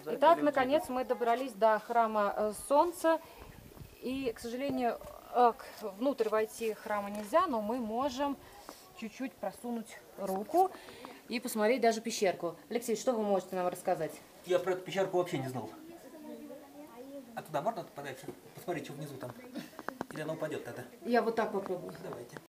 Итак, наконец мы добрались до храма Солнца. И, к сожалению, внутрь войти храма нельзя, но мы можем чуть-чуть просунуть руку и посмотреть даже пещерку. Алексей, что вы можете нам рассказать? Я про эту пещерку вообще не знал. А туда можно подальше? Посмотреть, что внизу там. Или она упадет тогда? Я вот так попробую. Давайте.